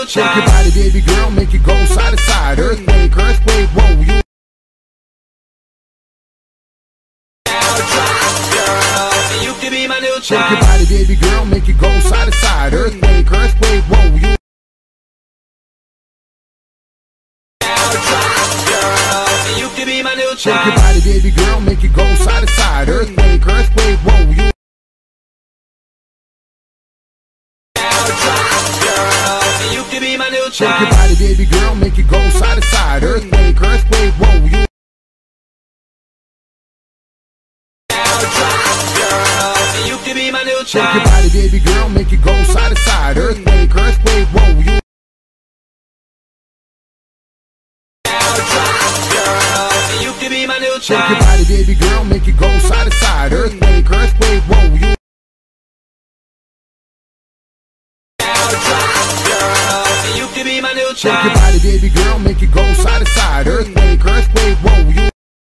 Shake your body, baby girl, make it go side to side. Earthquake, earthquake, whoa, you. You can be my new Shake child. your body, baby girl, make it go side to side. Earthquake, earthquake, whoa, you. You can be my new Shake your child. body, baby girl, make it go side to side. Earthquake, earthquake, whoa, you. You can be my new Shake your child. body, baby girl, make it go side to side. Earthquake, earthquake, whoa, you. You can be my new Shake your child. body, baby girl, make it go side to side. Earthquake, earthquake, whoa, you. You can be my new Shake your child. body, baby girl, make it go side to side. Earthquake, earthquake, whoa, you. You can be my new Shake your child. body, baby girl, make it go side to side. Earthquake, earthquake, whoa, you.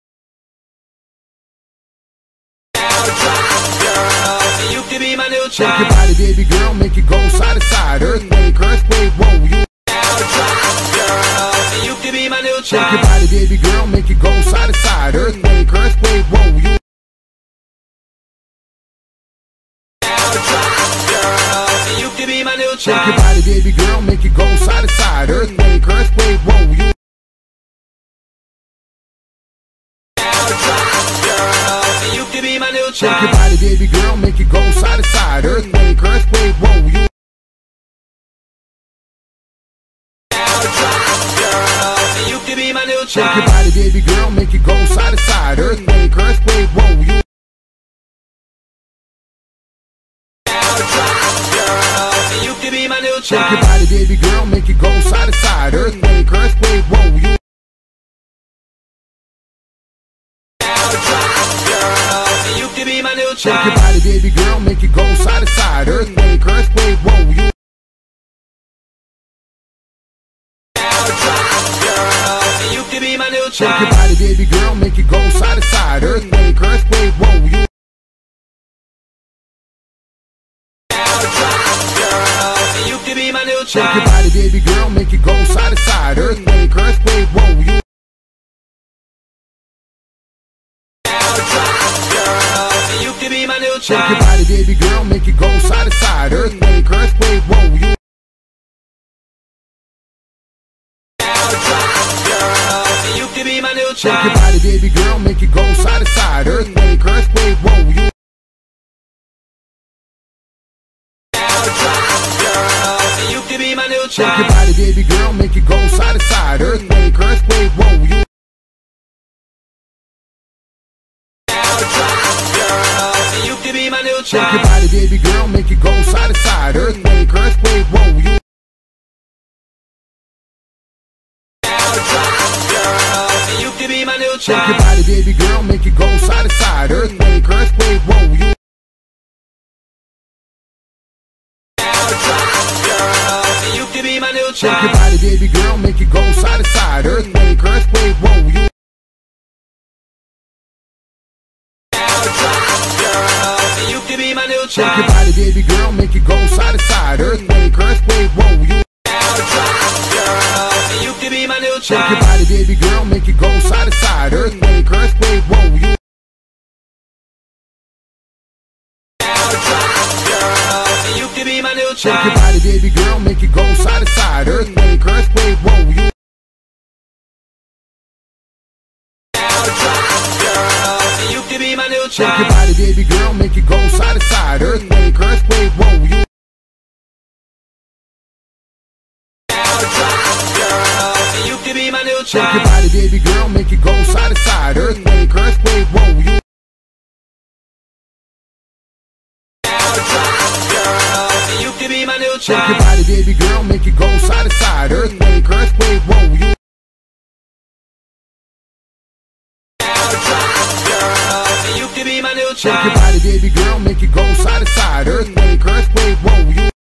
You can be my new Shake your child. body, baby girl, make it go side to side. Earthquake, earthquake, whoa, you. You can be my new Shake your child. body, baby girl, make it go side to side. Earthquake, earthquake, whoa, you. You can be my new Shake your child. body, baby girl, make it go side to side. Earthquake, earthquake, whoa, you. You can be my new Shake your child. body, baby girl, make it go side to side. Earthquake, earthquake, whoa, you. You can be my new Shake your child. body, baby girl, make it go side to side. Earthquake, earthquake, whoa, you. You can be my new Shake your child. body, baby girl, make it go side to side. Earthquake, earthquake, whoa, you. You can be my new Shake your child. body, baby girl, make it go side to side. Earthquake, earthquake, whoa, you. You can be my new Shake your child. body, baby girl, make it go side to side. Earthquake, earthquake, whoa, you. You can be my new Shake your child. body, baby girl, make it go side to side. Earthquake, earthquake, whoa, you. You can be my new Shake your child. body, baby girl, make it go side to side. Earthquake, earthquake, whoa, you. You can be my new Shake your child. body, baby girl, make it go side to side. Earthquake, earthquake, whoa, you. You can be my new Shake your child. body, baby girl, make it go side to side. Earthquake, earthquake, whoa, you. You can be my new Shake your child. body, baby girl, make it go side to side. Earthquake, earthquake, whoa, you. You can be my new Shake your child. body, baby girl, make it go side to side. Earthquake, earthquake, whoa, you. You can be my new Shake your child. body, baby girl, make it go side to side. Earthquake, earthquake, whoa, you. You can be my new Shake your child. body, baby girl, make it go side to side. Earthquake, earthquake, whoa, you. You can be my new Shake your child. body, baby girl, make it go side to side. Earthquake, earthquake, whoa, you. You can be my new Shake your child. body, baby girl, make it go side to side. Earthquake, earthquake, whoa, you. You can be my new Shake your child. body, baby girl, make it go side to side. Earthquake, earthquake, whoa, you. You can be my new Shake your child. body, baby girl, make it go side to side. Earthquake, earthquake, whoa, you. You can be my new Shake your child. body, baby girl, make it go side to side. Earthquake, earthquake, whoa, you. You can be my new Shake your child. body, baby girl, make it go side to side. Earthquake, earthquake, whoa, you.